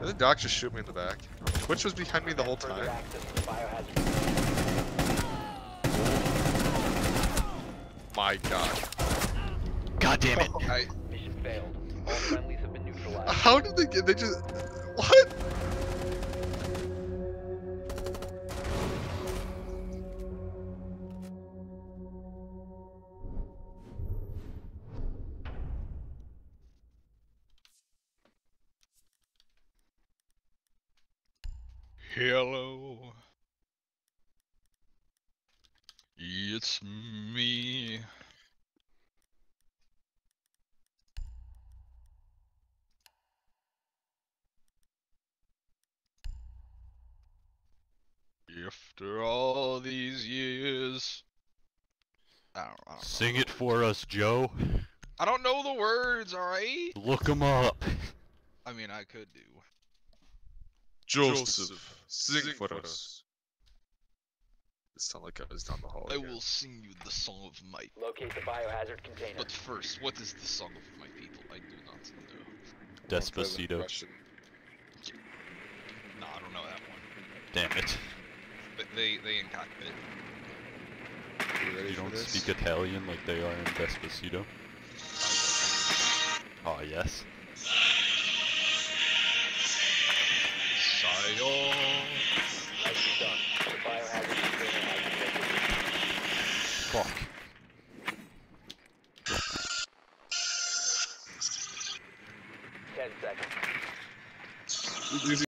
Did the doc just shoot me in the back? Twitch was behind me the whole time. My god. God damn it. Mission failed. All friendlies have been neutralized. How did they get? They just. What? Hello. It's me. After all these years. I don't Sing know. it for us, Joe. I don't know the words, alright? Look them up. I mean, I could do. Joseph, sing for us. It sounded like I was down the hall. I again. will sing you the song of my. Locate the biohazard container. But first, what is the song of my people? I do not know. Despacito. Russian. Nah, I don't know that one. Damn it. But they in cockpit. You ready You for don't this? speak Italian like they are in Despacito? Oh, yes. Sayo. Nicely done. The biohazard container has been located. Fuck.